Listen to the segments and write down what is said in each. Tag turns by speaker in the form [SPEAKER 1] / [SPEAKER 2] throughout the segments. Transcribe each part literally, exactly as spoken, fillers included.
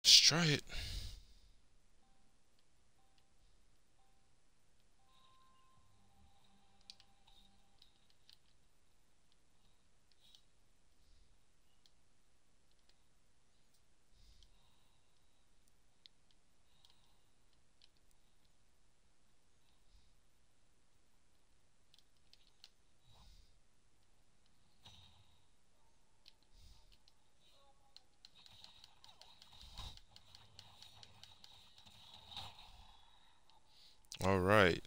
[SPEAKER 1] Let's try it. All right.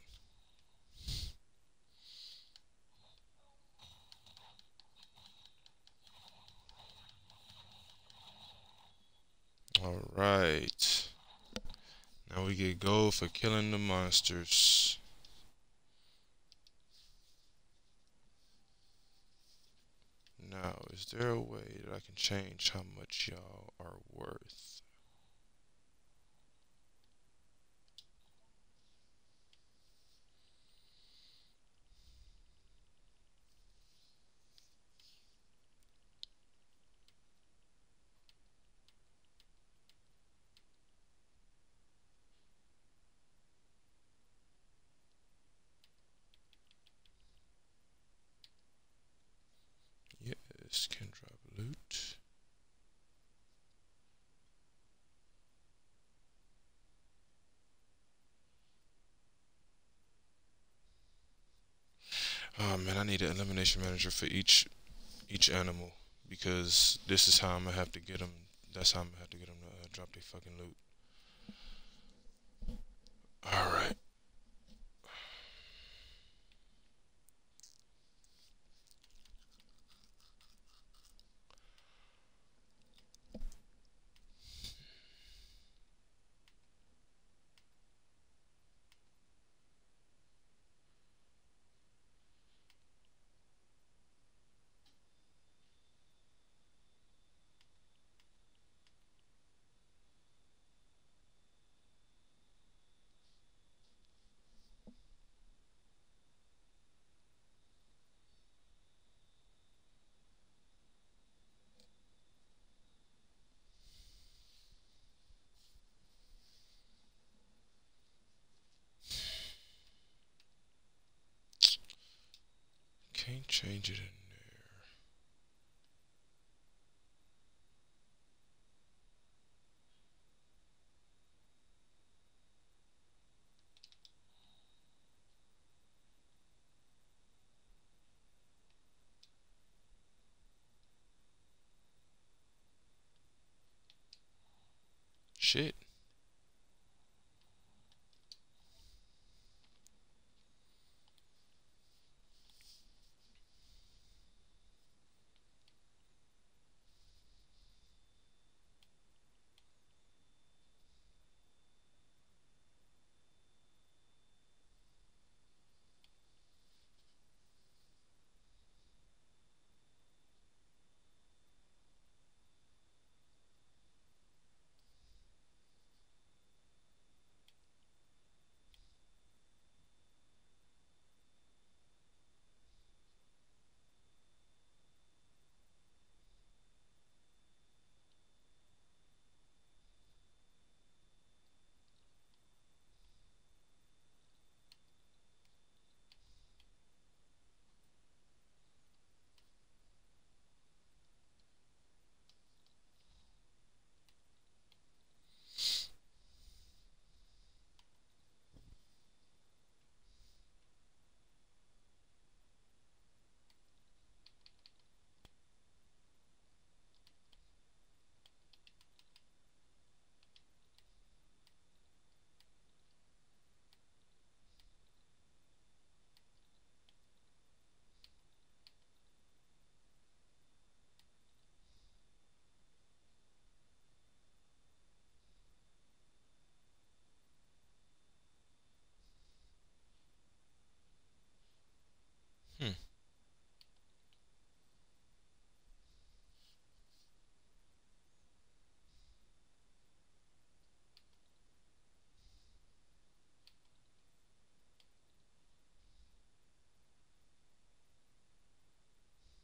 [SPEAKER 1] All right. Now we get gold for killing the monsters. Now, is there a way that I can change how much y'all are worth? Yes, can drop loot. Oh man, I need an elimination manager for each each animal because this is how I'm gonna have to get them. That's how I'm gonna have to get them to uh, drop their fucking loot. All right. Can't change it in there. Shit. Hmm.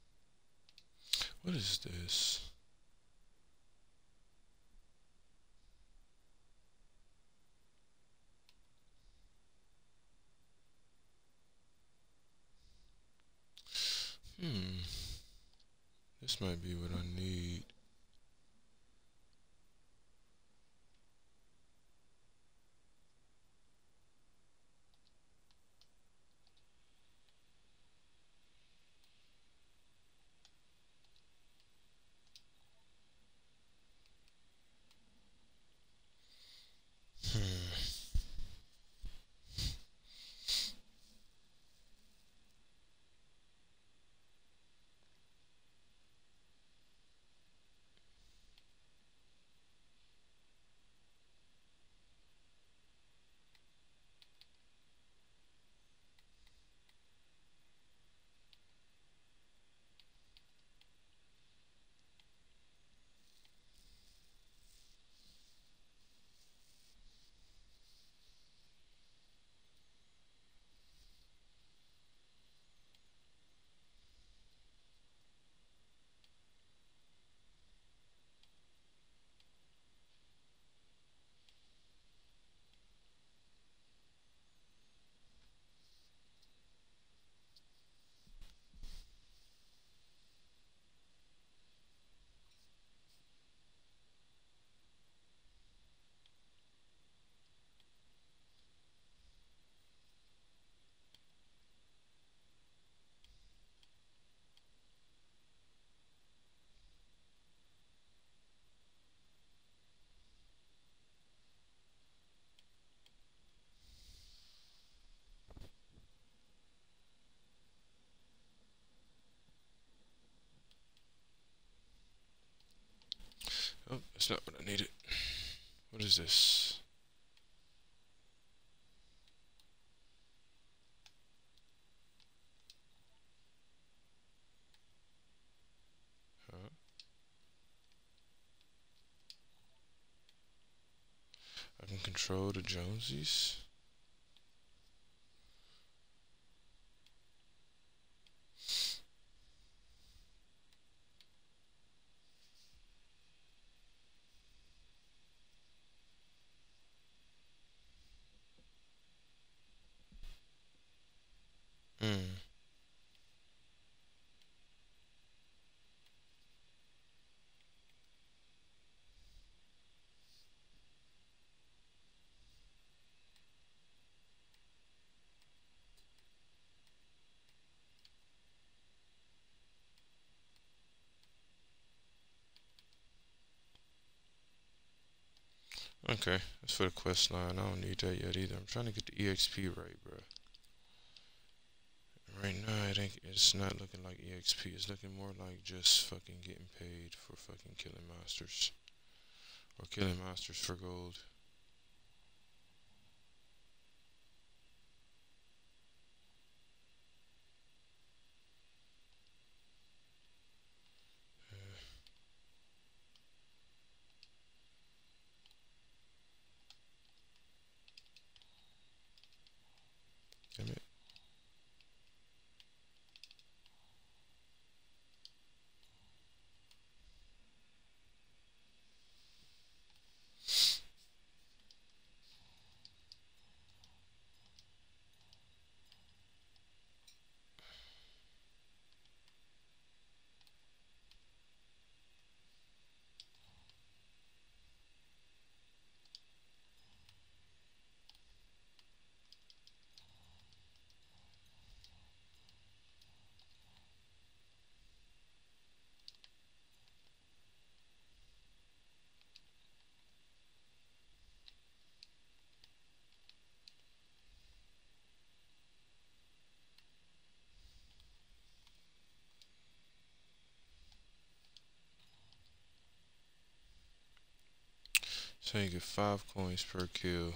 [SPEAKER 1] What is this? This might be what I need. Hmm. Oh, that's not what I needed. What is this? Huh? I can control the Jonesies? Hmm. Okay, that's for the quest line. I don't need that yet either. I'm trying to get the E X P right, bro. Right now, it ain't, it's not looking like E X P. It's looking more like just fucking getting paid for fucking killing monsters. Or killing monsters for gold. Damn it. So you get five coins per kill.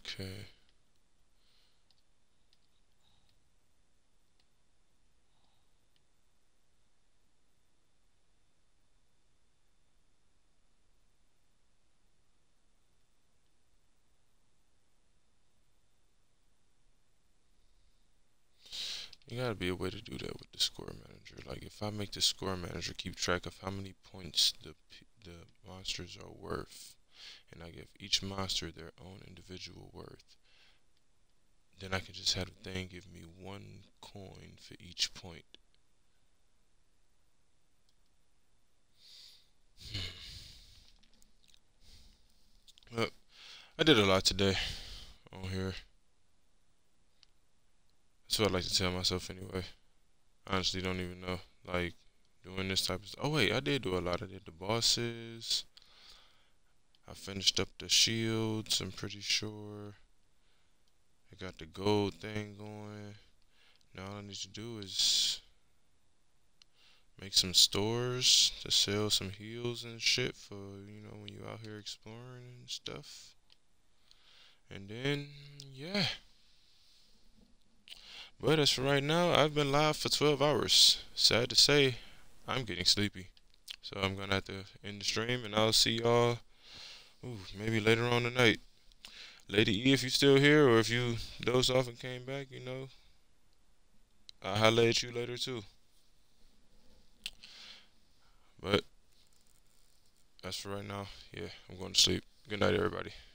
[SPEAKER 1] Okay. You gotta be a way to do that with the score manager. Like if I make the score manager keep track of how many points the the monsters are worth, and I give each monster their own individual worth, then I can just have the thing give me one coin for each point. Well, I did a lot today on here. That's what I like to tell myself anyway. I honestly don't even know. Like, doing this type of stuff. Oh, wait, I did do a lot. I did the bosses. I finished up the shields, I'm pretty sure. I got the gold thing going. Now all I need to do is make some stores to sell some heals and shit for, you know, when you out here exploring and stuff. And then, yeah. But as for right now, I've been live for twelve hours. Sad to say, I'm getting sleepy. So I'm gonna have to end the stream, and I'll see y'all, ooh, maybe later on tonight. Lady E, if you still here, or if you dozed off and came back, you know, I'll holler at you later too. But as for right now, yeah, I'm going to sleep. Good night, everybody.